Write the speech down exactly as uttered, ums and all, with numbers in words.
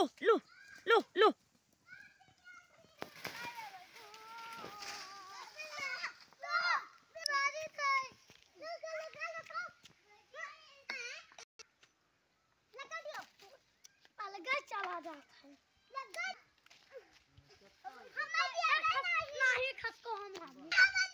लो लो लो लो। चला जाता है लगा हम नहीं खस को हम